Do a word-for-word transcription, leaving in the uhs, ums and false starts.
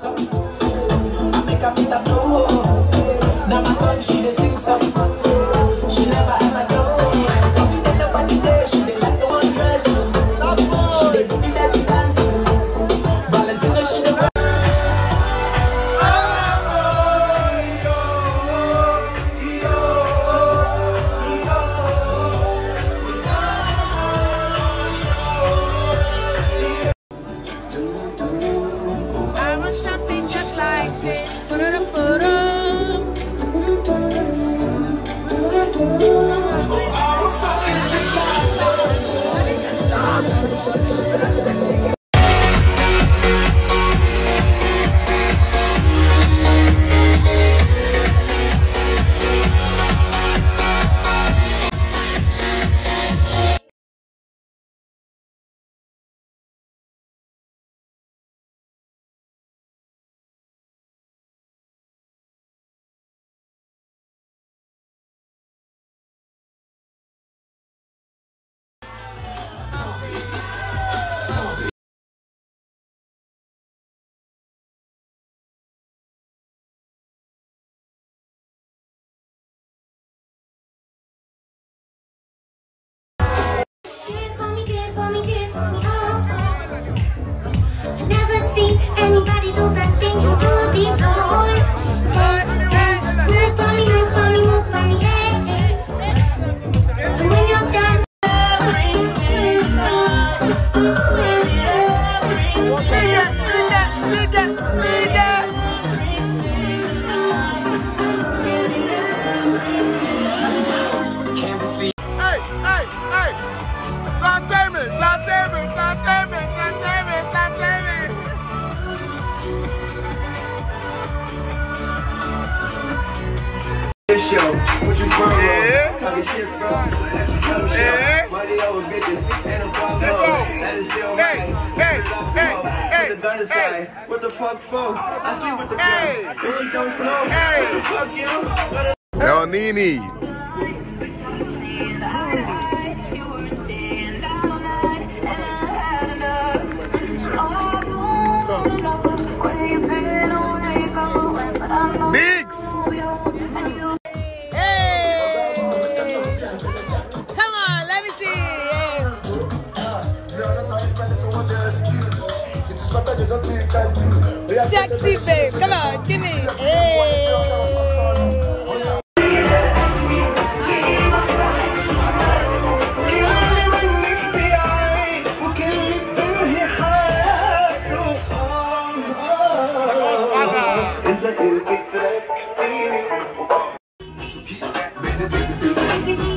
I make her beat up no. Now my son, she dey sing some. She never ever know. Ain't nobody there, she dey like the one dress. She dey do me dirty dance. Valentino, she dey. Anybody do the things you do before? Move for me, move for me, move for me, yeah, yeah. And when you're done, nigga, nigga, nigga, nigga. Hey, hey, hey! Saute me, saute me, saute me, saute me, saute me. Show, what you from, yeah. Talking shit, bro. That's your cover show. Yeah. Money over bitches, and I'm fuck Let's go. That is still Hey, right. hey, hey, hey, To the gun side. hey. What the fuck for? I sleep with the Hey. girl. If she don't snow, Hey. what the fuck, you? El Nini. Biggs. Hey! Come on, let me see. Hey. Sexy babe, come on, give me. Hey! Is that you?